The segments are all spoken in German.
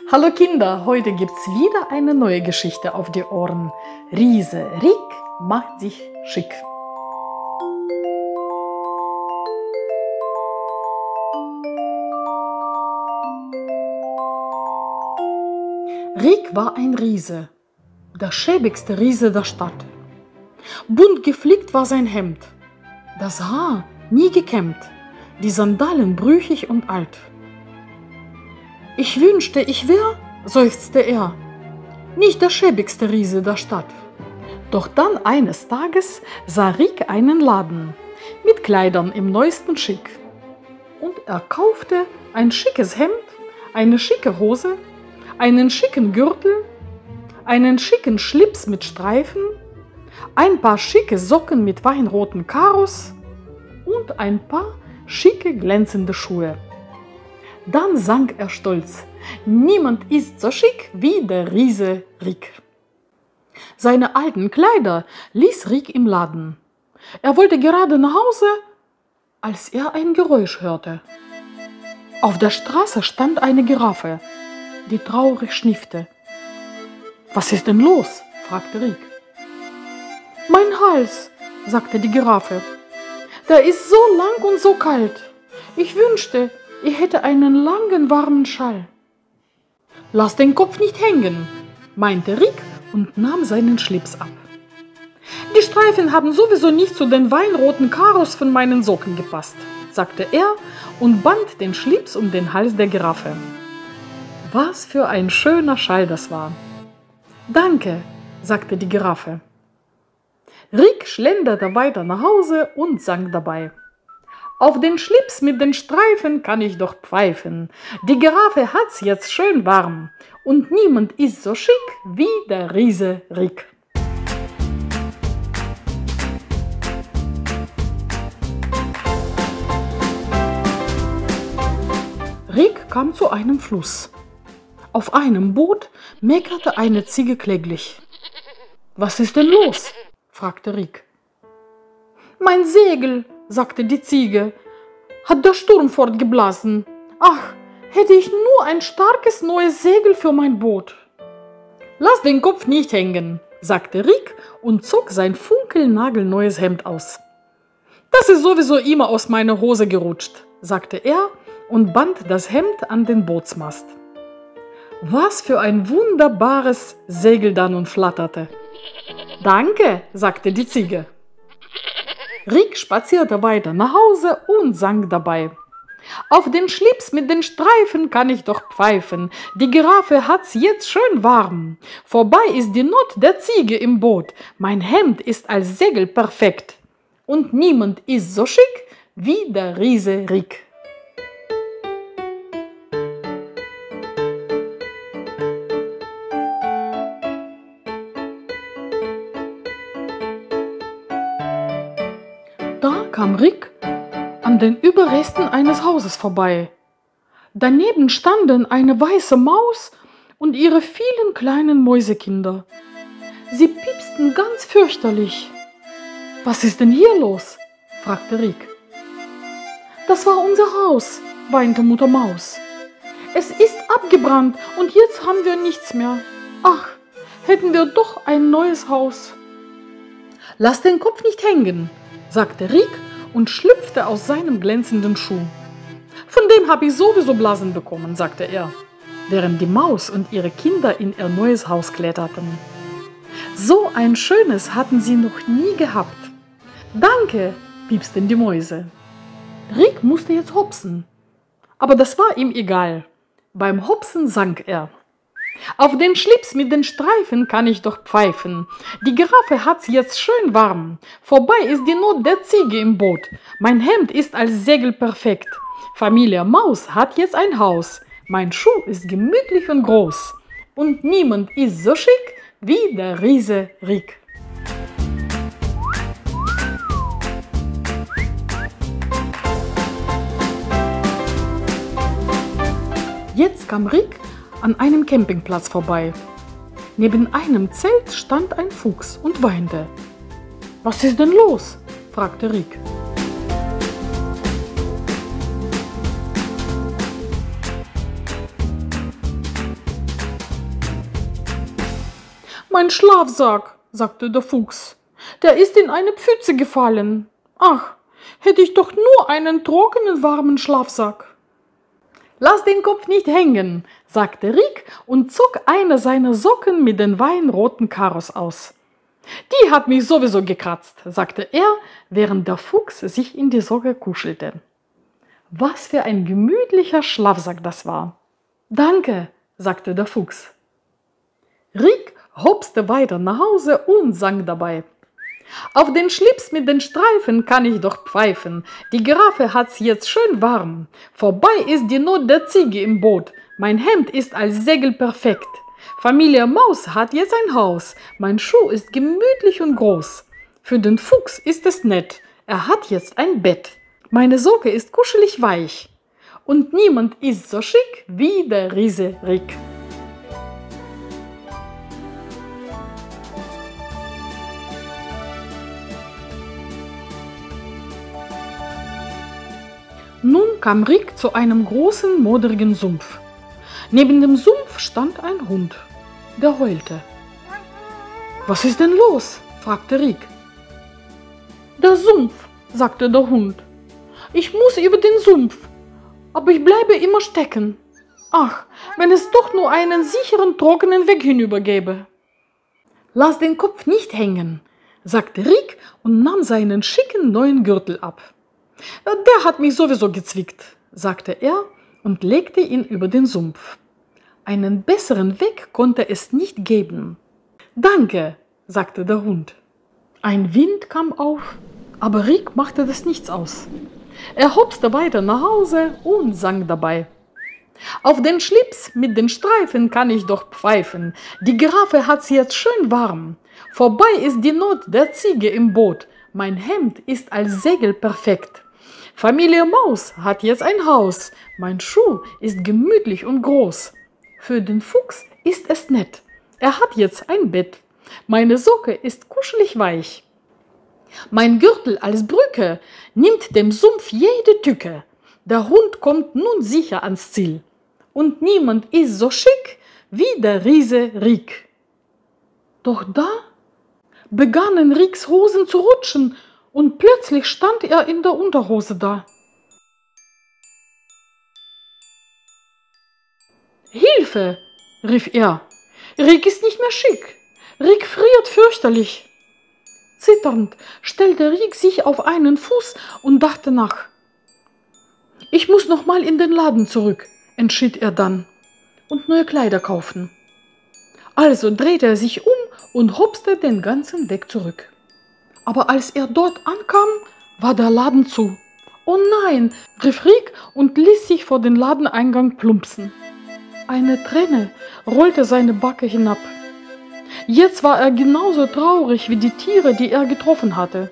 Hallo Kinder, heute gibt's wieder eine neue Geschichte auf die Ohren. Riese Rick macht sich schick. Rick war ein Riese, der schäbigste Riese der Stadt. Bunt geflickt war sein Hemd, das Haar nie gekämmt, die Sandalen brüchig und alt. Ich wünschte, ich wär, seufzte er, nicht der schäbigste Riese der Stadt. Doch dann eines Tages sah Rick einen Laden mit Kleidern im neuesten Schick. Und er kaufte ein schickes Hemd, eine schicke Hose, einen schicken Gürtel, einen schicken Schlips mit Streifen, ein paar schicke Socken mit weinroten Karos und ein paar schicke glänzende Schuhe. Dann sang er stolz: Niemand ist so schick wie der Riese Rick. Seine alten Kleider ließ Rick im Laden. Er wollte gerade nach Hause, als er ein Geräusch hörte. Auf der Straße stand eine Giraffe, die traurig schniefte. »Was ist denn los?« fragte Rick. »Mein Hals«, sagte die Giraffe. »Der ist so lang und so kalt. Ich wünschte, ich hätte einen langen, warmen Schal.« »Lass den Kopf nicht hängen«, meinte Rick und nahm seinen Schlips ab. »Die Streifen haben sowieso nicht zu den weinroten Karos von meinen Socken gepasst«, sagte er und band den Schlips um den Hals der Giraffe. Was für ein schöner Schal das war. »Danke«, sagte die Giraffe. Rick schlenderte weiter nach Hause und sang dabei: Auf den Schlips mit den Streifen kann ich doch pfeifen. Die Giraffe hat's jetzt schön warm und niemand ist so schick wie der Riese Rick. Rick kam zu einem Fluss. Auf einem Boot meckerte eine Ziege kläglich. »Was ist denn los?« fragte Rick. »Mein Segel«, sagte die Ziege, »hat der Sturm fortgeblasen. Ach, hätte ich nur ein starkes neues Segel für mein Boot.« »Lass den Kopf nicht hängen«, sagte Rick und zog sein funkelnagelneues Hemd aus. »Das ist sowieso immer aus meiner Hose gerutscht«, sagte er und band das Hemd an den Bootsmast. Was für ein wunderbares Segel da nun flatterte. »Danke«, sagte die Ziege. Rick spazierte weiter nach Hause und sang dabei: Auf den Schlips mit den Streifen kann ich doch pfeifen. Die Giraffe hat's jetzt schön warm. Vorbei ist die Not der Ziege im Boot. Mein Hemd ist als Segel perfekt. Und niemand ist so schick wie der Riese Rick. Da kam Rick an den Überresten eines Hauses vorbei. Daneben standen eine weiße Maus und ihre vielen kleinen Mäusekinder. Sie piepsten ganz fürchterlich. »Was ist denn hier los?« fragte Rick. »Das war unser Haus«, weinte Mutter Maus. »Es ist abgebrannt und jetzt haben wir nichts mehr. Ach, hätten wir doch ein neues Haus.« »Lass den Kopf nicht hängen«, sagte Rick und schlüpfte aus seinem glänzenden Schuh. »Von dem habe ich sowieso Blasen bekommen«, sagte er, während die Maus und ihre Kinder in ihr neues Haus kletterten. So ein schönes hatten sie noch nie gehabt. »Danke«, piepsten die Mäuse. Rick musste jetzt hopsen, aber das war ihm egal. Beim Hopsen sang er: Auf den Schlips mit den Streifen kann ich doch pfeifen. Die Giraffe hat's jetzt schön warm. Vorbei ist die Not der Ziege im Boot. Mein Hemd ist als Segel perfekt. Familie Maus hat jetzt ein Haus. Mein Schuh ist gemütlich und groß. Und niemand ist so schick wie der Riese Rick. Jetzt kam Rick an einem Campingplatz vorbei. Neben einem Zelt stand ein Fuchs und weinte. »Was ist denn los?« fragte Rick. Mein Schlafsack, sagte der Fuchs, der ist in eine Pfütze gefallen. Ach, hätte ich doch nur einen trockenen, warmen Schlafsack. Lass den Kopf nicht hängen, sagte Riek und zog eine seiner Socken mit den weinroten Karos aus. Die hat mich sowieso gekratzt, sagte er, während der Fuchs sich in die Socke kuschelte. Was für ein gemütlicher Schlafsack das war. Danke, sagte der Fuchs. Riek hopste weiter nach Hause und sang dabei. Auf den Schlips mit den Streifen kann ich doch pfeifen. Die Giraffe hat's jetzt schön warm. Vorbei ist die Not der Ziege im Boot. Mein Hemd ist als Segel perfekt. Familie Maus hat jetzt ein Haus. Mein Schuh ist gemütlich und groß. Für den Fuchs ist es nett. Er hat jetzt ein Bett. Meine Socke ist kuschelig weich. Und niemand ist so schick wie der Riese Riek. Nun kam Riek zu einem großen, modrigen Sumpf. Neben dem Sumpf stand ein Hund, der heulte. »Was ist denn los?« fragte Riek. »Der Sumpf«, sagte der Hund. »Ich muss über den Sumpf, aber ich bleibe immer stecken. Ach, wenn es doch nur einen sicheren, trockenen Weg hinüber gäbe.« »Lass den Kopf nicht hängen«, sagte Riek und nahm seinen schicken neuen Gürtel ab. »Der hat mich sowieso gezwickt«, sagte er und legte ihn über den Sumpf. Einen besseren Weg konnte es nicht geben. »Danke«, sagte der Hund. Ein Wind kam auf, aber Riek machte das nichts aus. Er hopste weiter nach Hause und sang dabei. Auf den Schlips mit den Streifen kann ich doch pfeifen. Die Giraffe hat's jetzt schön warm. Vorbei ist die Not der Ziege im Boot. Mein Hemd ist als Segel perfekt. Familie Maus hat jetzt ein Haus. Mein Schuh ist gemütlich und groß. Für den Fuchs ist es nett. Er hat jetzt ein Bett. Meine Socke ist kuschelig weich. Mein Gürtel als Brücke nimmt dem Sumpf jede Tücke. Der Hund kommt nun sicher ans Ziel. Und niemand ist so schick wie der Riese Riek. Doch da begannen Rieks Hosen zu rutschen und plötzlich stand er in der Unterhose da. »Hilfe«, rief er. »Riek ist nicht mehr schick. Riek friert fürchterlich.« Zitternd stellte Riek sich auf einen Fuß und dachte nach. »Ich muss noch mal in den Laden zurück«, entschied er dann, »und neue Kleider kaufen.« Also drehte er sich um und hopste den ganzen Weg zurück. Aber als er dort ankam, war der Laden zu. »Oh nein«, rief Riek und ließ sich vor den Ladeneingang plumpsen. Eine Träne rollte seine Backe hinab. Jetzt war er genauso traurig wie die Tiere, die er getroffen hatte.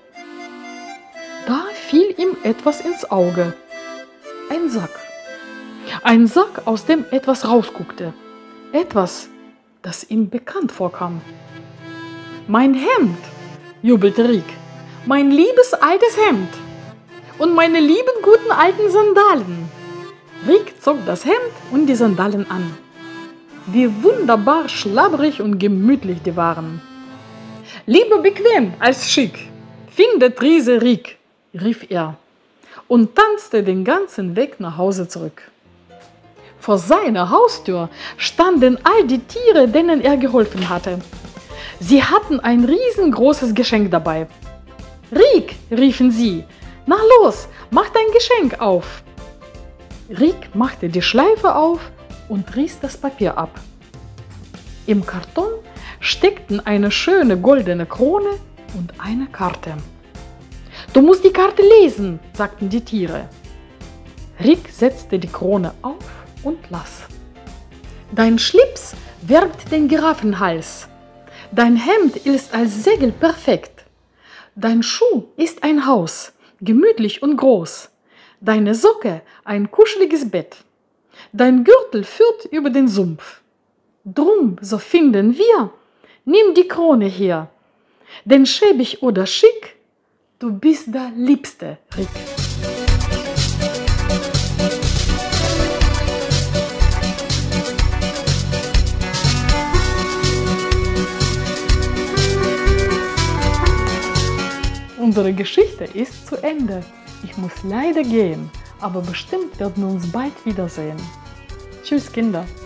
Da fiel ihm etwas ins Auge. Ein Sack. Ein Sack, aus dem etwas rausguckte. Etwas, das ihm bekannt vorkam. »Mein Hemd«, jubelte Riek. »Mein liebes altes Hemd. Und meine lieben guten alten Sandalen.« Riek zog das Hemd und die Sandalen an. Wie wunderbar schlabbrig und gemütlich die waren. »Lieber bequem als schick, findet Riese Riek«, rief er und tanzte den ganzen Weg nach Hause zurück. Vor seiner Haustür standen all die Tiere, denen er geholfen hatte. Sie hatten ein riesengroßes Geschenk dabei. »Riek«, riefen sie, »na los, mach dein Geschenk auf.« Riek machte die Schleife auf und riss das Papier ab. Im Karton steckten eine schöne goldene Krone und eine Karte. »Du musst die Karte lesen«, sagten die Tiere. Riek setzte die Krone auf und las. »Dein Schlips wärmt den Giraffenhals. Dein Hemd ist als Segel perfekt. Dein Schuh ist ein Haus, gemütlich und groß. Deine Socke ein kuscheliges Bett. Dein Gürtel führt über den Sumpf. Drum, so finden wir, nimm die Krone her. Denn schäbig oder schick, du bist der liebste Riek.« Unsere Geschichte ist zu Ende. Ich muss leider gehen, aber bestimmt werden wir uns bald wiedersehen. Tschüss, Kinder!